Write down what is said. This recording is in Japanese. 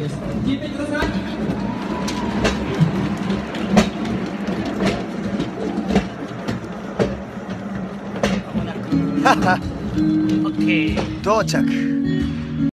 です。聞いてください。 到着。